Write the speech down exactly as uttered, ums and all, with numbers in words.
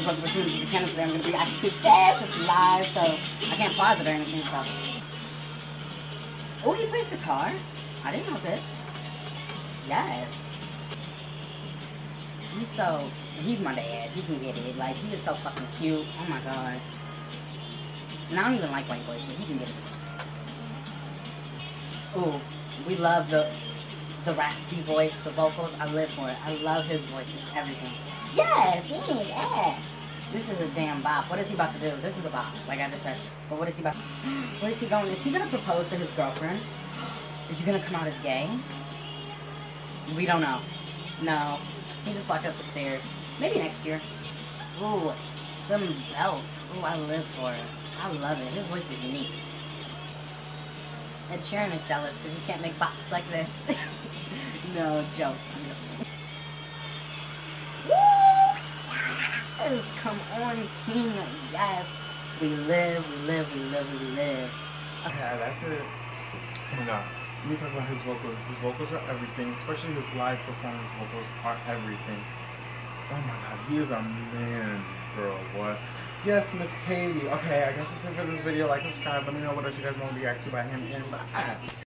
Facebook opportunity to the channel today. I'm going to be reacting to this. It's live, so I can't pause it or anything, so. Oh, he plays guitar? I didn't know this. Yes. He's so, he's my dad. He can get it. Like, he is so fucking cute. Oh my god. And I don't even like white boys, but he can get it. Ooh, we love the the raspy voice, the vocals. I live for it. I love his voice. It's everything. Yes, yeah, yeah. This is a damn bop. What is he about to do? This is a bop, like I just said. But what is he about to... Where is he going? Is he going to propose to his girlfriend? Is he going to come out as gay? We don't know. No. He just walked up the stairs. Maybe next year. Ooh, them belts. Ooh, I live for it. I love it. His voice is unique. Ed Sheeran is jealous because he can't make bops like this. No, jokes. Yes, come on, King. Yes. We live, we live, we live, we live. Yeah, that's it. Oh no. Let me talk about his vocals. His vocals are everything, especially his live performance vocals are everything. Oh my god, he is a man, girl. What? Yes, Miss Katie. Okay, I guess that's it for this video. Like, subscribe. Let me know what else you guys want to react to by him and by